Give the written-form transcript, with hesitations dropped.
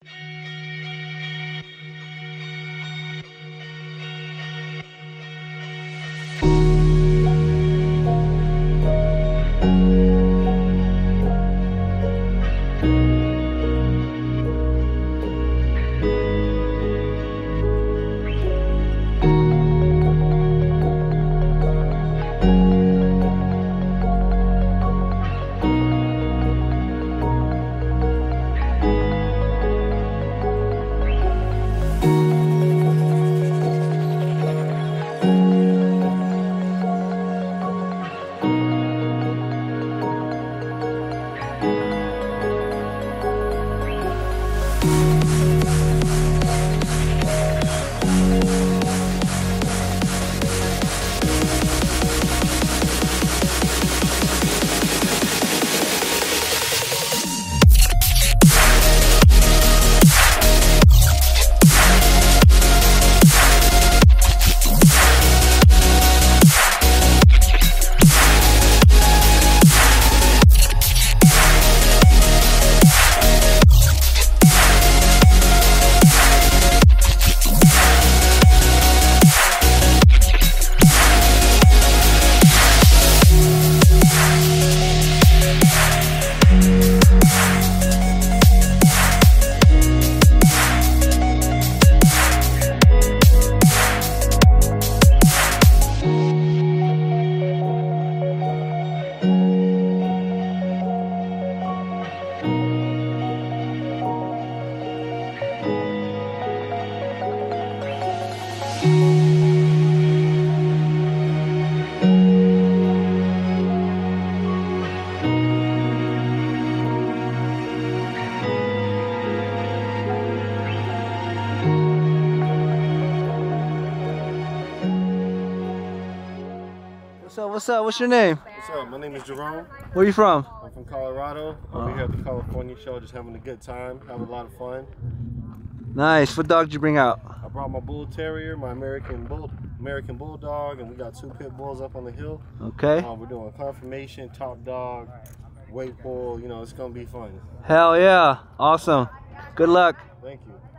What's up? What's your name? What's up? My name is Jerome. Where are you from? I'm from Colorado. I'm here at the Conformation Show, just having a good time, having a lot of fun. Nice. What dog did you bring out? I brought my bull terrier, my American bulldog, and we got 2 pit bulls up on the hill. Okay. We're doing confirmation, top dog, weight pull. You know, it's gonna be fun. Hell yeah! Awesome. Good luck. Thank you.